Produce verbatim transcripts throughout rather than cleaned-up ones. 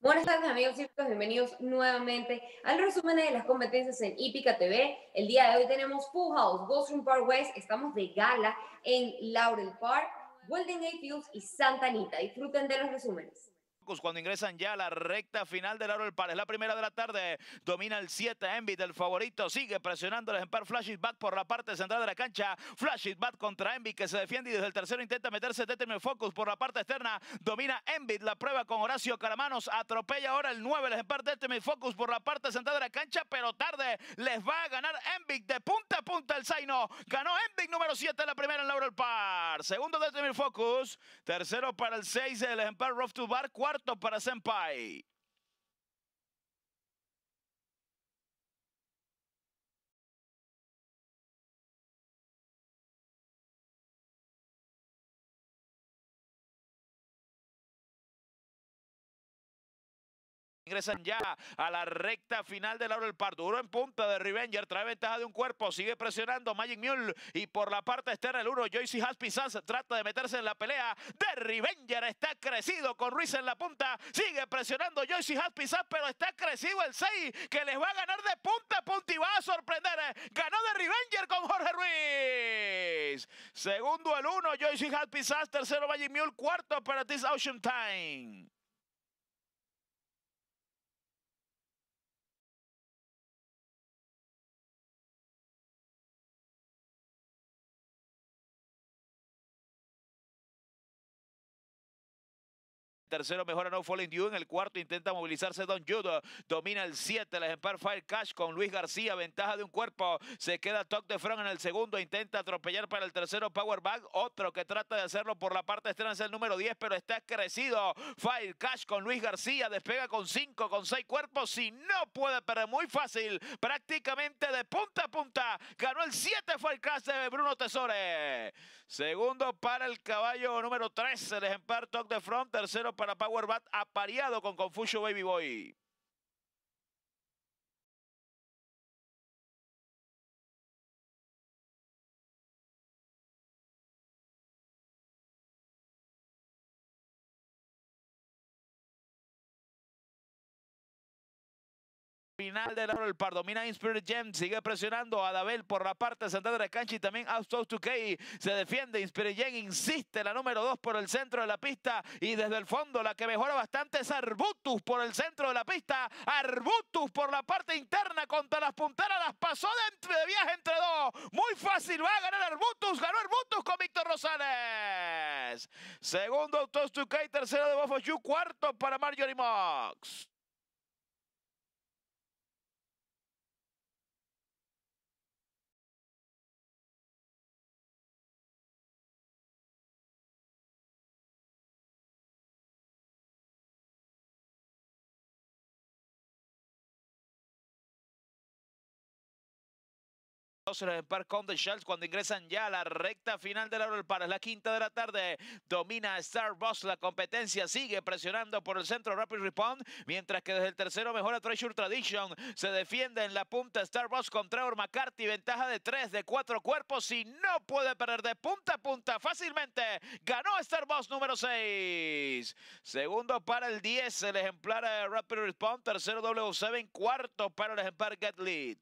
Buenas tardes amigos y chicos, bienvenidos nuevamente al resumen de las competencias en Hípica T V. El día de hoy tenemos Full House, Gulfstream Park West, estamos de gala en Laurel Park, Golden Gate Fields y Santa Anita. Disfruten de los resúmenes. Cuando ingresan ya a la recta final del Laurel Park. Es la primera de la tarde. Domina el siete, Envy, el favorito. Sigue presionando el ejemplar Flash It Bat por la parte central de la cancha. Flash It Bat contra Envy, que se defiende y desde el tercero intenta meterse Determined Focus por la parte externa. Domina Envy, la prueba con Horacio Caramanos. Atropella ahora el nueve, el ejemplar Determined Focus por la parte central de la cancha, pero tarde. Les va a ganar Envy de punta a punta el Zaino. Ganó Envy número siete, la primera en Laurel Park. Segundo Determined Focus. Tercero para el seis, el ejemplar Rough to Bar. Cuarto para Senpai. Ingresan ya a la recta final del Laurel Park. Duro en punta de Revenger. Trae ventaja de un cuerpo. Sigue presionando Magic Mule. Y por la parte externa el uno, Joyce Haspizaz trata de meterse en la pelea. De Revenger está crecido con Ruiz en la punta. Sigue presionando Joyce Haspizaz, pero está crecido el seis, que les va a ganar de punta a punta y va a sorprender. Ganó de Revenger con Jorge Ruiz. Segundo el uno, Joyce Haspizaz. Tercero Magic Mule. Cuarto para This Ocean Time. Tercero mejora No Falling Dew. En el cuarto intenta movilizarse Don Judo. Domina el siete, el ejemplar Fire Cash con Luis García. Ventaja de un cuerpo. Se queda Toc de Front en el segundo. Intenta atropellar para el tercero Power Bag. Otro que trata de hacerlo por la parte externa es el número diez, pero está crecido. Fire Cash con Luis García. Despega con cinco, con seis cuerpos. Y no puede perder. Muy fácil. Prácticamente de punta a punta. Ganó el siete Fire Cash de Bruno Tesore. Segundo para el caballo número tres, el ejemplar Toc de Front. Tercero para Power Bat, apareado con Confucio Baby Boy. Final del Laurel Park. Domina Inspired Gem. Sigue presionando a Adabel por la parte central de la cancha y también Outsource two K. Se defiende. Inspired Gem insiste. La número dos por el centro de la pista. Y desde el fondo la que mejora bastante es Arbutus por el centro de la pista. Arbutus por la parte interna contra las punteras. Las pasó de, de viaje entre dos. Muy fácil. Va a ganar Arbutus. Ganó Arbutus con Víctor Rosales. Segundo Outsource two K. Tercero de Bofo Yu. Cuarto para Marjorie Mox. El ejemplar Conde Shells cuando ingresan ya a la recta final del Laurel Park. Es la quinta de la tarde. Domina Star Boss la competencia. Sigue presionando por el centro Rapid Respawn. Mientras que desde el tercero mejora Treasure Tradition. Se defiende en la punta Star Boss con Trevor McCarthy. Ventaja de tres, de cuatro cuerpos. Y no puede perder de punta a punta fácilmente. Ganó Star Boss número seis. Segundo para el diez, el ejemplar Rapid Respawn. Tercero W siete. Cuarto para el ejemplar Get Lead.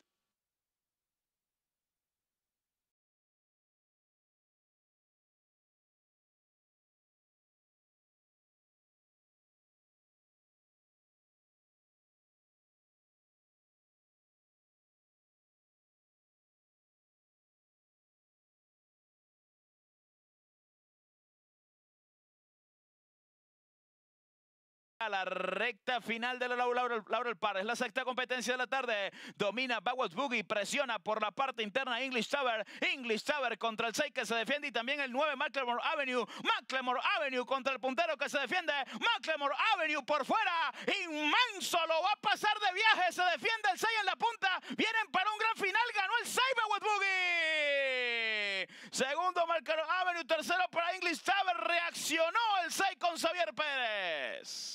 A la recta final de la Laurel, Laurel Park. Es la sexta competencia de la tarde. Domina Bawas Boogie. Presiona por la parte interna English Tower. English Tower contra el seis que se defiende. Y también el nueve Macklemore Avenue. Macklemore Avenue contra el puntero que se defiende. Macklemore Avenue por fuera. Inmenso. Lo va a pasar de viaje. Se defiende el seis en la punta. Vienen para un gran final. Ganó el seis Bawas Boogie. Segundo Macklemore Avenue. Tercero para English Tower. Reaccionó el seis con Xavier Pérez.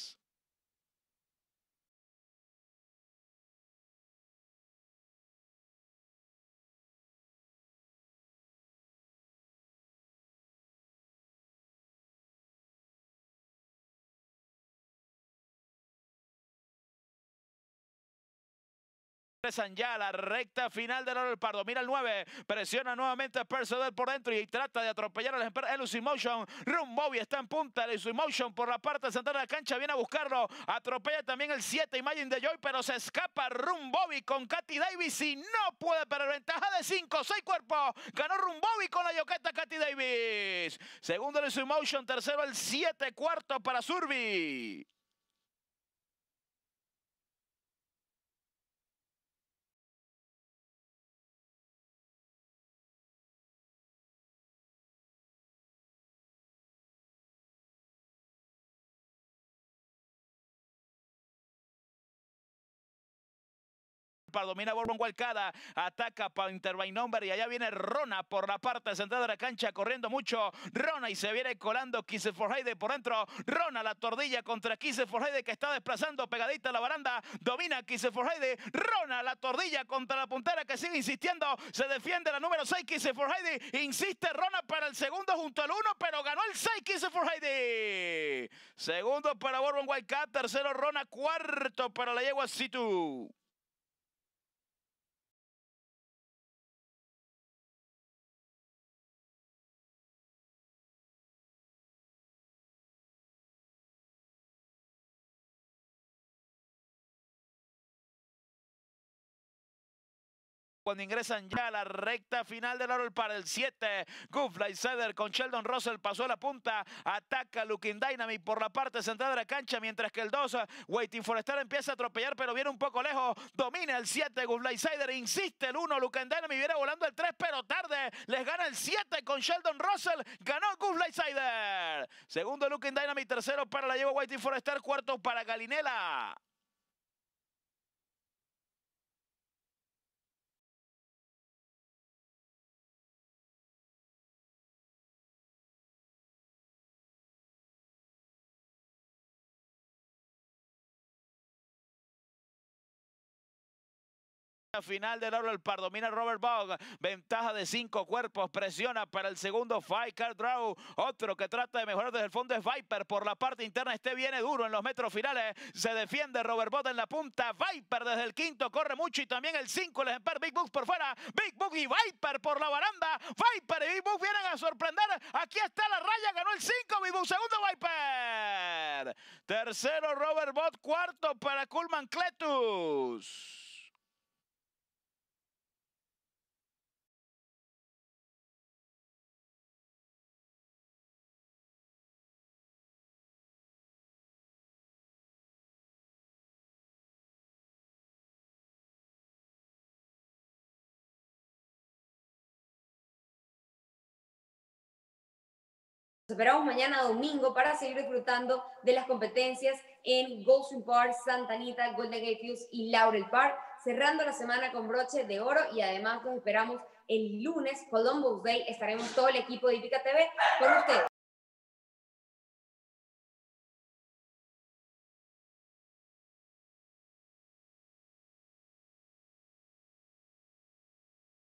Regresan ya a la recta final del Laurel Park. Mira el nueve, presiona nuevamente a Percival por dentro y trata de atropellar al ejemplar Elusive Motion. Rumbovi está en punta, Elusive Motion por la parte central de la cancha, viene a buscarlo, atropella también el siete, Imagine the Joy, pero se escapa Rumbovi con Katy Davis y no puede perder ventaja de cinco, seis cuerpos. Ganó Rumbovi con la yoqueta Katy Davis. Segundo Elusive Motion, tercero el siete, cuarto para Survi. Domina Bourbon Walcada, ataca para Intervine Number y allá viene Rona por la parte central de la cancha, corriendo mucho Rona y se viene colando Kisse for Heide por dentro. Rona la tordilla contra Kisse for Heide que está desplazando pegadita a la baranda, domina Kisse for Heide. Rona la tordilla contra la puntera que sigue insistiendo, se defiende la número seis Kisse for Heide, insiste Rona para el segundo junto al uno, pero ganó el seis Kisse for Heide. Segundo para Bourbon Walcada, tercero Rona, cuarto para la yegua Situ. Cuando ingresan ya a la recta final del Laurel Park, el siete, Goofly Cedar con Sheldon Russell pasó a la punta, ataca Looking Dynamic por la parte central de la cancha, mientras que el dos, Waiting for Star empieza a atropellar, pero viene un poco lejos, domina el siete, Goofly Cedar, insiste el uno, Looking Dynamic, viene volando el tres, pero tarde, les gana el siete con Sheldon Russell, ganó Goofly Cedar. Segundo Looking Dynamic, tercero para la lleva Waiting for Star, cuarto para Galinela. Final del Laurel Park, domina Robert Bog, ventaja de cinco cuerpos, presiona para el segundo Five Car Draw, otro que trata de mejorar desde el fondo es Viper por la parte interna, este viene duro en los metros finales, se defiende Robert Bog en la punta, Viper desde el quinto corre mucho y también el cinco, el ejemplar Big Book por fuera, Big Book y Viper por la baranda, Viper y Big Book vienen a sorprender, aquí está la raya, ganó el cinco, Big Book, segundo Viper, tercero Robert Bog, cuarto para Coolman Cletus. Nos esperamos mañana domingo para seguir disfrutando de las competencias en Gulfstream Park, Santa Anita, Golden Gate Views y Laurel Park, cerrando la semana con broche de oro y además nos esperamos el lunes, Columbus Day, estaremos todo el equipo de Hípica T V con ustedes.